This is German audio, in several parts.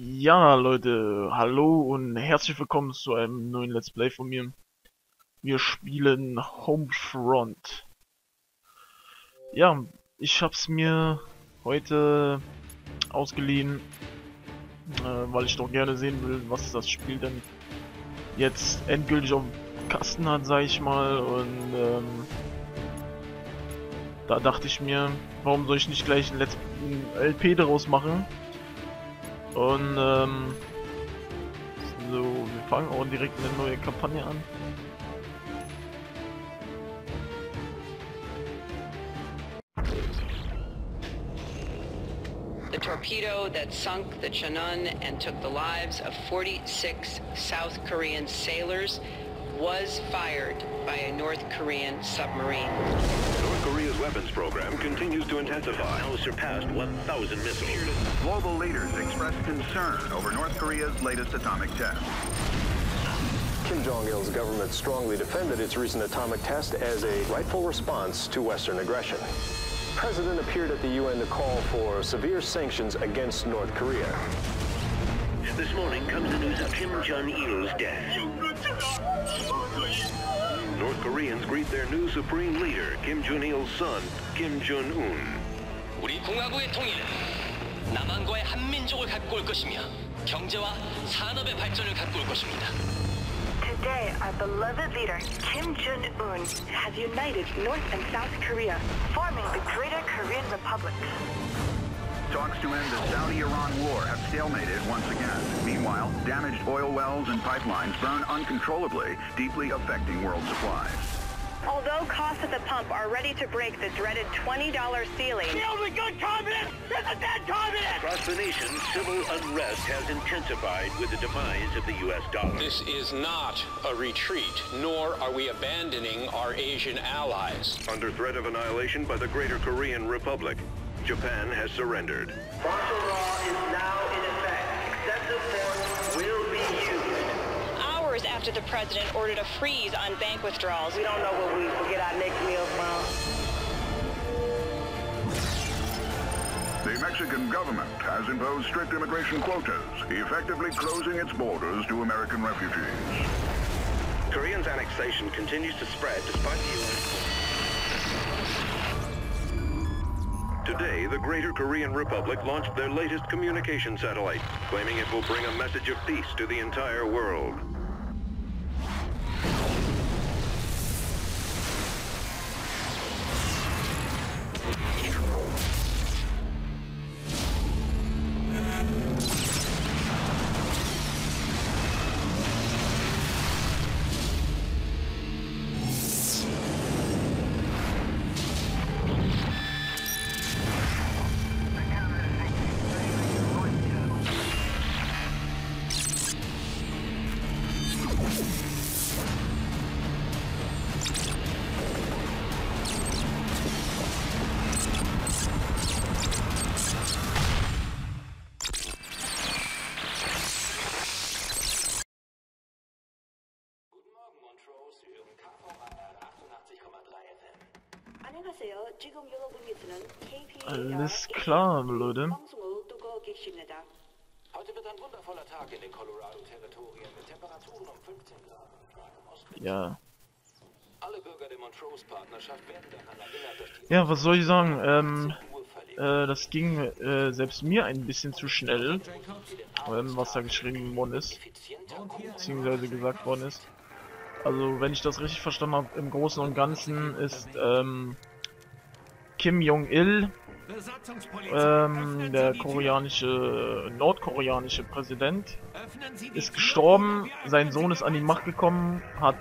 Ja, Leute, hallo und herzlich willkommen zu einem neuen Let's Play von mir. Wir spielen Homefront. Ja, ich hab's mir heute ausgeliehen, weil ich doch gerne sehen will, was das Spiel denn jetzt endgültig auf dem Kasten hat, sag ich mal. Und da dachte ich mir, warum soll ich nicht gleich ein LP daraus machen? Und so, wir fangen auch direkt eine neue Kampagne an. The torpedo that sunk the Cheonan and took the lives of 46 South Korean sailors was fired by a North Korean submarine. North Korea's weapons program continues to intensify. Now surpassed 1,000 missiles. Global leaders expressed concern over North Korea's latest atomic test. Kim Jong-il's government strongly defended its recent atomic test as a rightful response to Western aggression. The president appeared at the UN to call for severe sanctions against North Korea. This morning comes the news of Kim Jong-il's death. North Koreans greet their new supreme leader, Kim Jong-il's son, Kim Jong-un. 우리 공화국의 통일은 남한과의 한민족을 갖고 올 것이며 경제와 산업의 발전을 갖고 올 것입니다. Today, our beloved leader, Kim Jong-un, has united North and South Korea, forming the Greater Korean Republic. Talks to end the Saudi-Iran war have stalemated once again. Meanwhile, damaged oil wells and pipelines burn uncontrollably, deeply affecting world supplies. Although costs at the pump are ready to break the dreaded $20 ceiling, The only good communist is a dead communist! Across the nation, civil unrest has intensified with the demise of the U.S. dollar. This is not a retreat, nor are we abandoning our Asian allies. Under threat of annihilation by the Greater Korean Republic, Japan has surrendered. Martial law is now in effect. Excessive force will be used. hours after the president ordered a freeze on bank withdrawals. We don't know where we will get our next meal from. The Mexican government has imposed strict immigration quotas, effectively closing its borders to American refugees. Koreans' annexation continues to spread despite the U.S. Today, the Greater Korean Republic launched their latest communication satellite, claiming it will bring a message of peace to the entire world. Alles klar, Leute. Heute wird ein wundervoller Tag in den Colorado-Territorien mit Temperaturen um 15 Grad und freiem Osten. Ja. Alle Bürger der Montrose-Partnerschaft werden daran erinnert, dass die... Ja, was soll ich sagen? Das ging selbst mir ein bisschen zu schnell, was da geschrieben worden ist, beziehungsweise gesagt worden ist. Also, wenn ich das richtig verstanden habe, im Großen und Ganzen ist Kim Jong-il, der nordkoreanische Präsident, ist gestorben, sein Sohn ist an die Macht gekommen, hat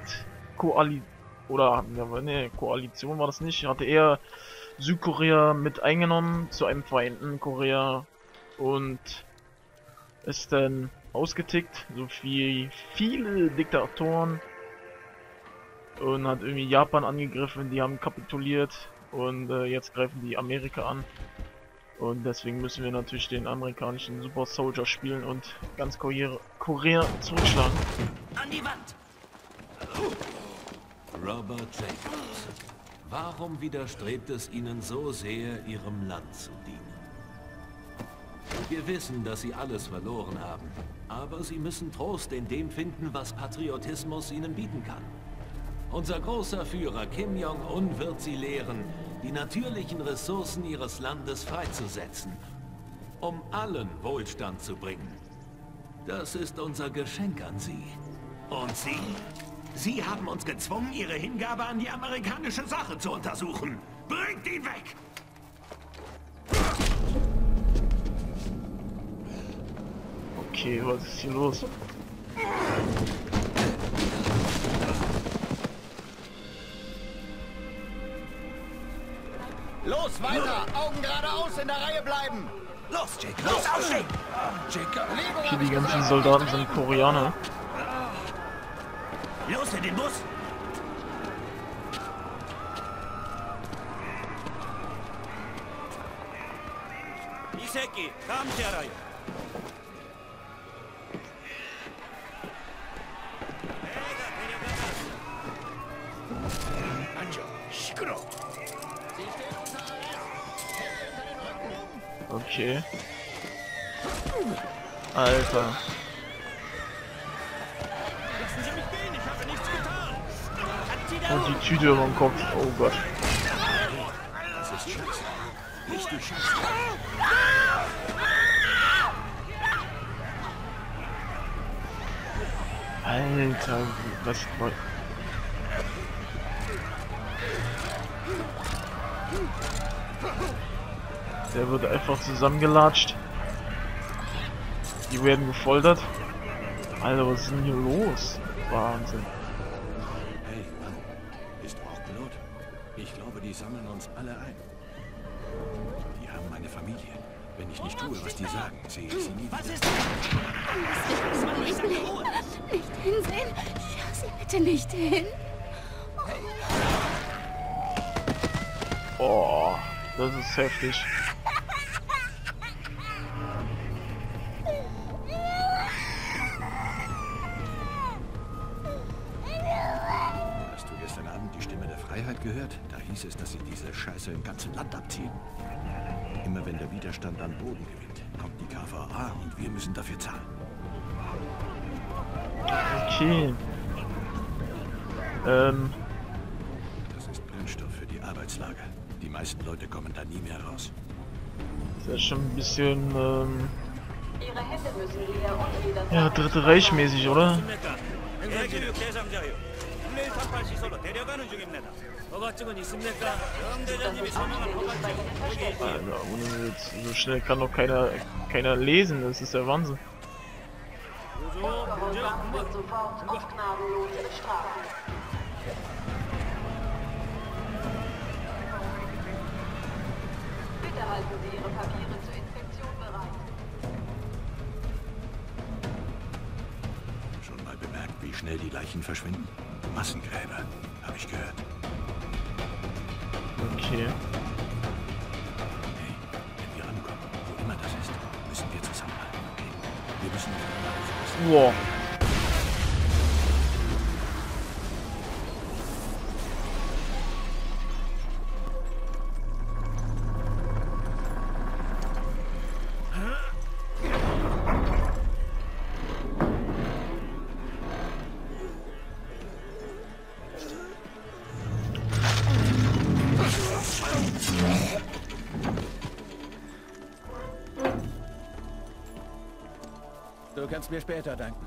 Koalition war das nicht, hatte er Südkorea mit eingenommen zu einem vereinten Korea und ist dann ausgetickt, so wie viele Diktatoren, und hat irgendwie Japan angegriffen, die haben kapituliert und jetzt greifen die Amerika an. Und deswegen müssen wir natürlich den amerikanischen Super Soldier spielen und ganz Korea zurückschlagen. An die Wand! Robert Jacobs. Warum widerstrebt es Ihnen so sehr, Ihrem Land zu dienen? Wir wissen, dass sie alles verloren haben. Aber sie müssen Trost in dem finden, was Patriotismus ihnen bieten kann. Unser großer Führer Kim Jong-un wird sie lehren, die natürlichen Ressourcen ihres Landes freizusetzen, um allen Wohlstand zu bringen. Das ist unser Geschenk an sie. Und Sie? Sie haben uns gezwungen, Ihre Hingabe an die amerikanische Sache zu untersuchen. Bringt ihn weg! Okay, was ist hier los? Los, weiter! Augen geradeaus, in der Reihe bleiben! Los, Jake! Los, aufstehen! Okay, die ganzen Soldaten sind Koreaner. Los in den Bus! Iseki, 감시하라요. Okay. Alter. Und die Tüte über dem Kopf. Oh Gott. Das ist scheiße. Richtig scheiße. Alter, was... Der wird einfach zusammengelatscht. Die werden gefoltert. Alter, was ist denn hier los? Wahnsinn. Hey, Mann. Bist du auch Pilot? Ich glaube, die sammeln uns alle ein. Die haben meine Familie. Wenn ich nicht tue, was die sagen, sehe ich sie nie wieder. Was ist das? Nicht hinsehen. Schau sie bitte nicht hin. Oh, das ist heftig. Hast du gestern Abend die Stimme der Freiheit gehört? Da hieß es, dass sie diese Scheiße im ganzen Land abziehen. Immer wenn der Widerstand an Boden gewinnt, kommt die KVA und wir müssen dafür zahlen. Okay. Das ist Brennstoff für die Arbeitslager. Die meisten Leute kommen da nie mehr raus. Das ist ja schon ein bisschen, ja, Dritte Reich mäßig, oder? Alter, ohne Witz. So schnell kann doch keiner lesen, das ist der Wahnsinn. Bitte halten Sie Ihre Papiere zur Inspektion bereit. Schon mal bemerkt, wie schnell die Leichen verschwinden? Massengräber, habe ich gehört. Okay. Hey, wenn wir ankommen, wo immer das ist, müssen wir zusammenhalten, okay? Wir müssen miteinander aufpassen. Wow. Du kannst mir später danken.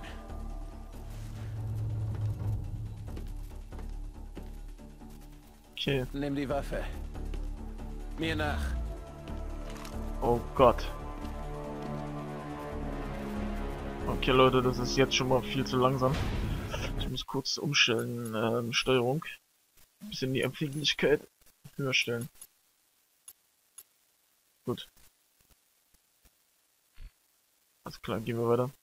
Okay. Nimm die Waffe. Mir nach. Oh Gott. Okay, Leute, das ist jetzt schon mal viel zu langsam. Ich muss kurz umstellen, Steuerung. Ein bisschen die Empfindlichkeit höher stellen. Gut. Alles klar, gehen wir weiter.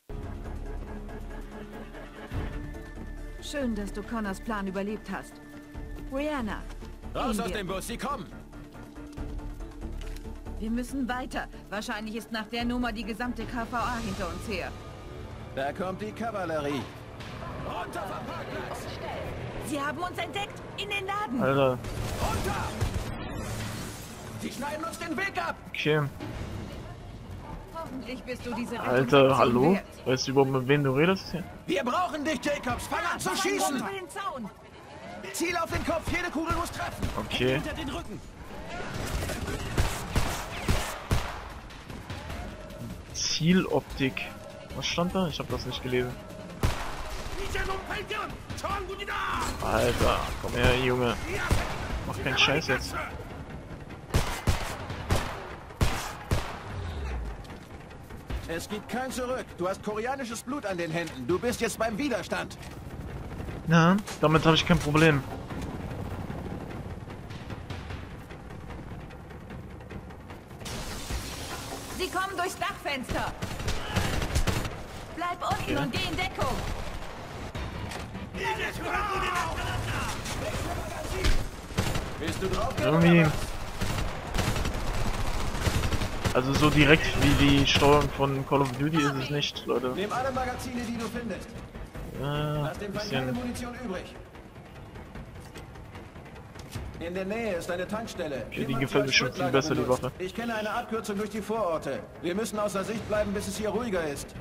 Schön, dass du Connors Plan überlebt hast. Brianna. Raus aus dem Bus, sie kommen! Wir müssen weiter. Wahrscheinlich ist nach der Nummer die gesamte KVA hinter uns her. Da kommt die Kavallerie. Runter vom Parkplatz! Sie haben uns entdeckt! In den Laden! Alter. Runter! Sie schneiden uns den Weg ab! Okay. Hoffentlich bist du diese Alter, hallo? Weißt du überhaupt, mit wem du redest hier? Wir brauchen dich, Jacobs! Fang an zu schießen! Ziel auf den Kopf, jede Kugel muss treffen! Okay. Hinter den Rücken! Zieloptik. Was stand da? Ich habe das nicht gelesen. Alter, komm her, Junge. Mach keinen Scheiß jetzt. Es gibt kein Zurück. Du hast koreanisches Blut an den Händen. Du bist jetzt beim Widerstand. Na, damit habe ich kein Problem. Sie kommen durchs Dachfenster. Bleib unten und geh in Deckung. Bist du drauf? Irgendwie. Also so direkt wie die Steuerung von Call of Duty ist es nicht, Leute. Nimm alle Magazine, die du findest. Lass dem Feind keine Munition übrig. In der Nähe ist eine Tankstelle. Okay, die gefällt mir schon viel besser, die Waffe. Ich kenne eine Abkürzung durch die Vororte. Wir müssen außer Sicht bleiben, bis es hier ruhiger ist.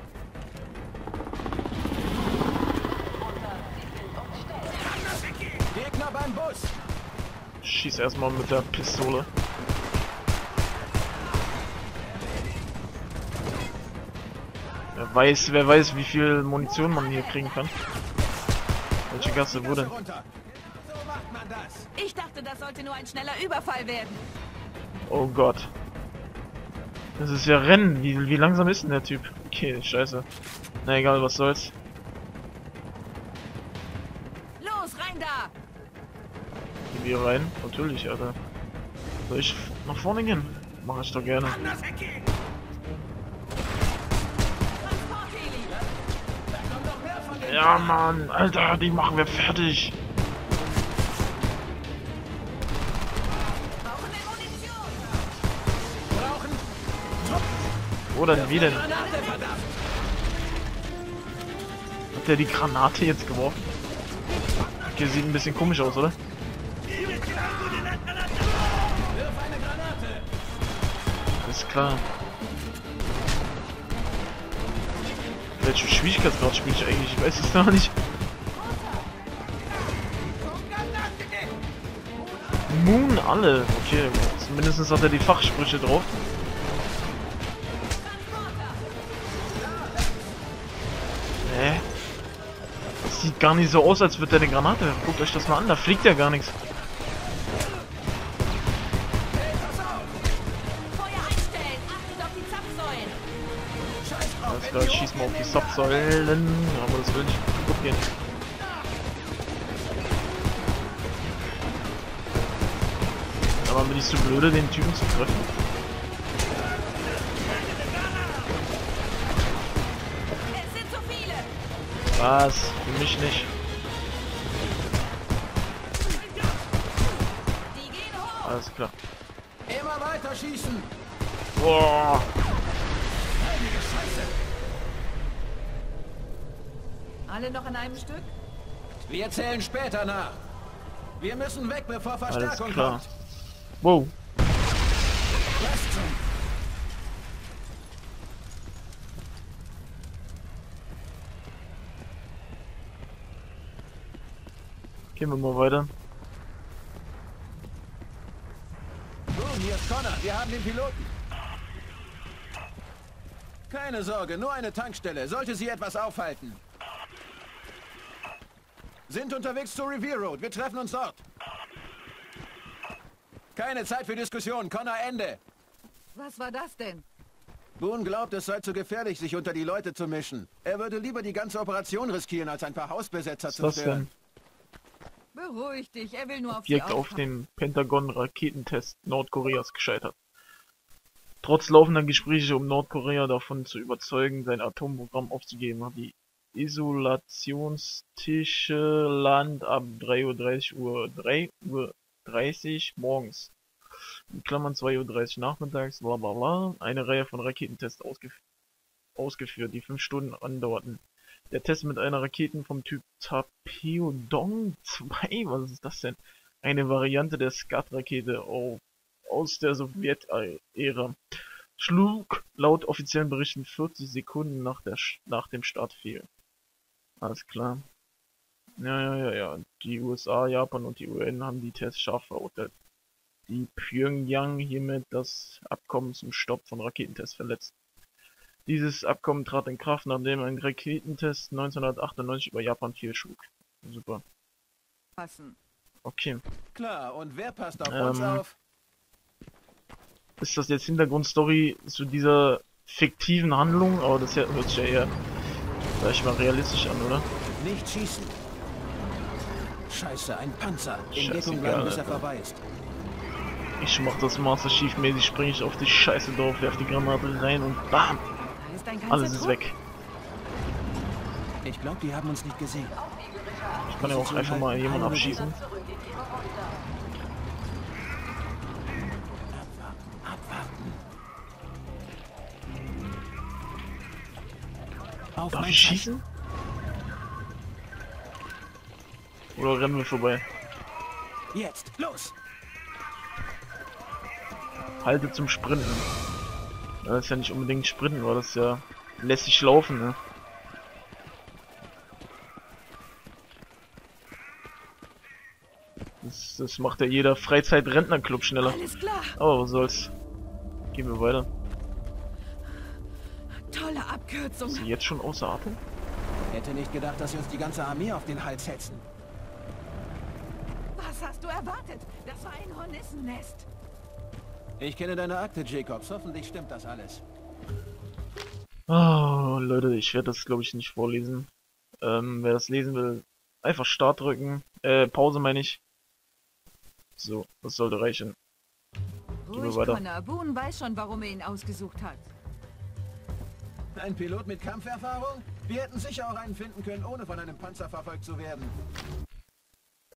Gegner beim Bus. Schieß erstmal mit der Pistole. Wer weiß, wie viel Munition man hier kriegen kann. Welche Gasse, wo denn? Ich dachte, das sollte nur ein schneller Überfall werden. Oh Gott. Das ist ja Rennen. Wie langsam ist denn der Typ? Okay, scheiße. Na egal, was soll's. Los, rein da! Gehen wir rein? Natürlich, Alter. Soll ich nach vorne gehen? Mach ich doch gerne. Ja, Mann, Alter, die machen wir fertig. Wo denn, wie denn? Hat der die Granate jetzt geworfen? Okay, sieht ein bisschen komisch aus, oder? Ist klar. Welchen Schwierigkeitsgrad spiele ich eigentlich? Ich weiß es gar nicht. Moon alle. Okay, zumindest hat er die Fachsprüche drauf. Das sieht gar nicht so aus, als würde der eine Granate. Guckt euch das mal an, da fliegt ja gar nichts. Alles klar, ich schieß mal auf die Zapfsäulen, aber das will nicht kaputt gehen. Aber bin ich so blöde, den Typen zu treffen? Was? Für mich nicht. Alles klar. Immer weiter schießen. Boah. Alle noch an einem Stück? Wir zählen später nach. Wir müssen weg, bevor Verstärkung Alles klar. kommt. Wow. Gehen wir mal weiter. So, hier ist Connor. Wir haben den Piloten. Keine Sorge, nur eine Tankstelle. Sollte sie etwas aufhalten. Sind unterwegs zur Revere Road. Wir treffen uns dort. Keine Zeit für Diskussion. Connor, Ende. Was war das denn? Boone glaubt, es sei zu gefährlich, sich unter die Leute zu mischen. Er würde lieber die ganze Operation riskieren, als ein paar Hausbesetzer zu stören. Beruhig dich, er will nur auf Objekt auf dem Pentagon-Raketentest Nordkoreas gescheitert. Trotz laufender Gespräche, um Nordkorea davon zu überzeugen, sein Atomprogramm aufzugeben, hat die Isolationstische Land ab 3:30 Uhr morgens, in Klammern 2:30 Uhr nachmittags, bla bla bla, eine Reihe von Raketentests ausgeführt, die 5 Stunden andauerten. Der Test mit einer Rakete vom Typ Taepyeong 2, was ist das denn? Eine Variante der Scud-Rakete aus der Sowjet-Ära, schlug laut offiziellen Berichten 40 Sekunden nach dem Start fehl. Alles klar. Ja. Die USA, Japan und die UN haben die Tests scharf verurteilt. Die Pyongyang hiermit das Abkommen zum Stopp von Raketentests verletzt. Dieses Abkommen trat in Kraft, nachdem ein Raketentest 1998 über Japan fehlschlug. Super. Okay. Klar, und wer passt auf uns auf? Ist das jetzt Hintergrundstory zu dieser fiktiven Handlung? Aber das hört sich ja eher, sag ich mal, realistisch an, oder? Nicht schießen. Scheiße, ein Panzer. In Deckung bleiben, bis er vorbei ist. Ich mach das Master Chief mäßig, springe ich auf die Scheiße drauf, werf die Granate rein und BAM! Alles ist weg. Ich glaube, die haben uns nicht gesehen. Ich kann ja auch einfach mal jemanden abschießen. Abwarten. Darf ich schießen? Oder rennen wir vorbei? Jetzt, los! Halte zum Sprinten. Das ist ja nicht unbedingt Sprinten, weil das ja lässt sich laufen, ne? Das macht ja jeder Freizeit-Rentner-Club schneller. Alles klar. Aber was soll's. Gehen wir weiter. Tolle Abkürzung. Ist sie jetzt schon außer Atem? Hätte nicht gedacht, dass sie uns die ganze Armee auf den Hals setzen. Was hast du erwartet? Das war ein Hornissennest. Ich kenne deine Akte, Jacobs. Hoffentlich stimmt das alles. Oh, Leute, ich werde das, glaube ich, nicht vorlesen. Wer das lesen will, einfach Start drücken. Pause meine ich. So, das sollte reichen. Gehen wir weiter. Connor, Boone weiß schon, warum er ihn ausgesucht hat. Ein Pilot mit Kampferfahrung? Wir hätten sicher auch einen finden können, ohne von einem Panzer verfolgt zu werden.